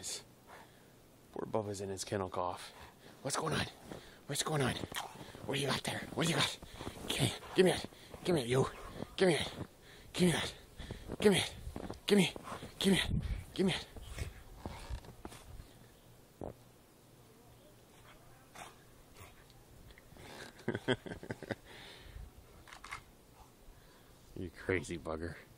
guys. Poor Bubba's in his kennel cough. What's going on? What's going on? What do you got there? What do you got? Okay, give me it. Give me it, you. Give me it. Give me that. Give me it. Give me it. Give me it. Give me it. You crazy bugger.